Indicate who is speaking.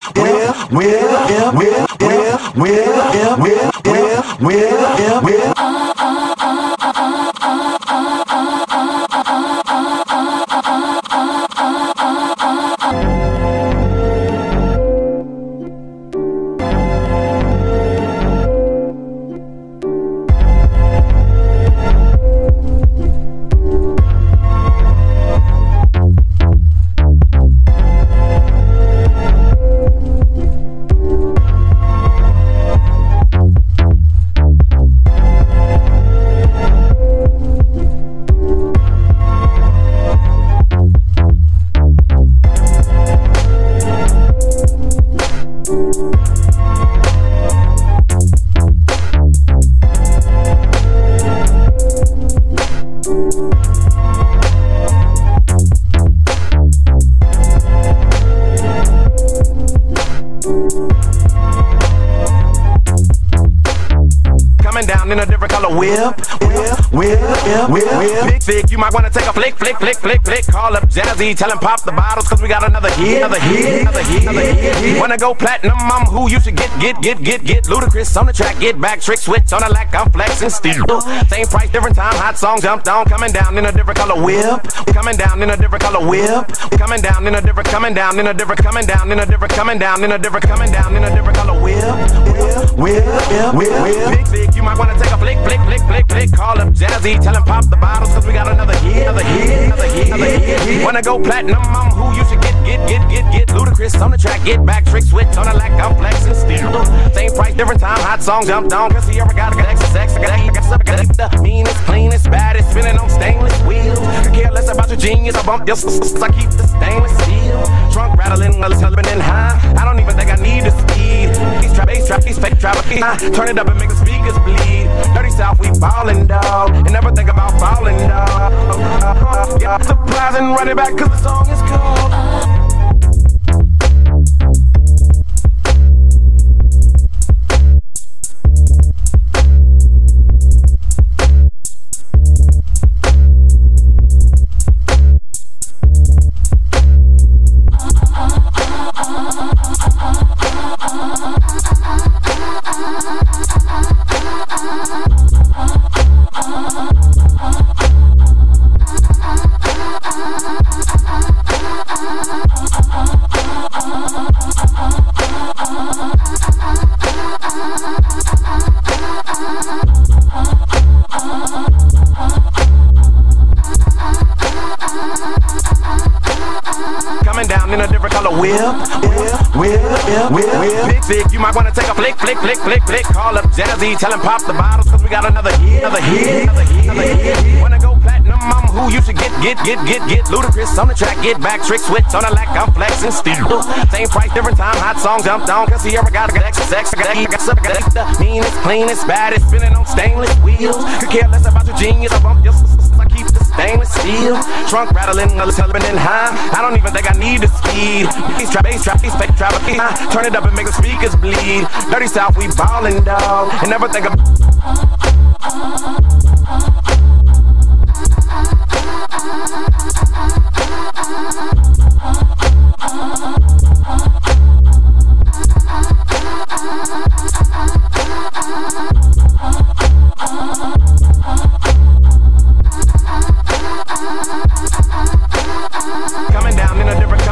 Speaker 1: Down in a different color whip. Big Fig, you might wanna take a flick. Call up Jazzy, tell him pop the bottles, cause we got another hit. Wanna go platinum, I'm who you should get. Ludacris on the track, get back, trick switch on the lack, I'm flexing still. Same price, different time, hot song jumped on, coming down in a different color whip. Coming down in a different color whip. Coming down in a different color whip. Big Fig, you might wanna take a flick. Call up Jazzy, tell him pop the bottles, cause we got another hit. Wanna go platinum, I'm who you should get. Ludacris on the track, get back, trick switch on the lack, I'm flexing still. Same price, different time, hot song jumped on, cause he ever got sex. I got the meanest, cleanest, baddest, spinning on stainless wheels. Could care less about your genius, I bump your I keep the stainless steel. Trunk rattling, while it's husband high. I don't even think I need the speed. Bass trap, these fake trap, turn it up and make the speakers bleed. Dirty South, we ballin', dog, and never think about falling, dog. Surprising, run it back, cause the song is called. Coming down in a different color whip. Big Fig, you might wanna take a flick. Call up Jazzy, tell him pop the bottles, cause we got another hit. Wanna go platinum, I'm who you should get. Ludacris on the track, get back, trick switch on the lack, I'm flexing still. Same price, different time, hot song jumped on, cause he ever got sex. I got the meanest, cleanest, baddest, spinning on stainless wheels. Could care less about your genius, I bump your I keep the stainless steel. Trunk rattling, while it's husband high. I don't even think I need the speed. Bass trap, these fake trap, turn it up and make the speakers bleed. Dirty South, we ballin', dog, and never think of. Coming down in a different